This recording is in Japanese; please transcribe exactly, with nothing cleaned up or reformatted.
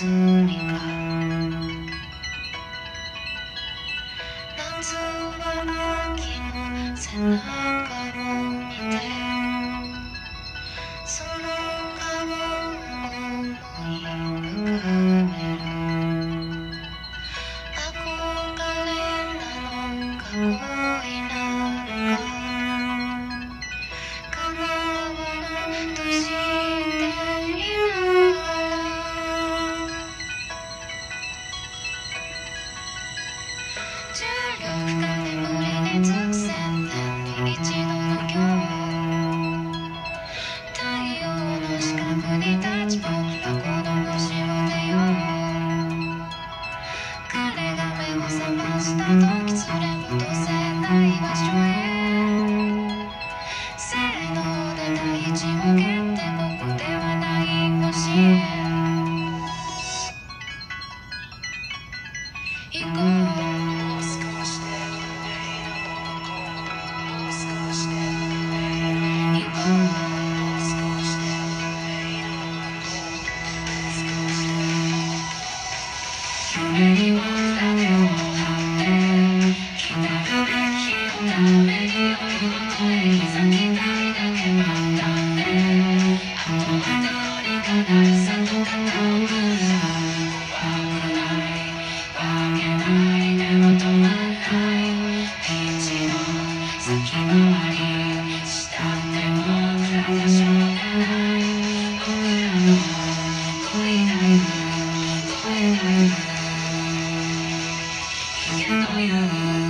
霞が夏は秋の背中を見てその顔を思い浮かべる憧れなのか恋なのか叶わぬとしていながら重力が眠りにつく千年に一度の今日太陽の近くに立ち僕らこの星を出よう彼が目を覚ました時連れ戻せない場所へせーので大地を蹴ってここではない星へ行こう夢には種を張って来たるべきを食べに追い先たいだけなんだねあと一人がないさとかの怖くないわけないでも止まらない道の先回りしたっても私はない俺らの恋タイム恋タイムという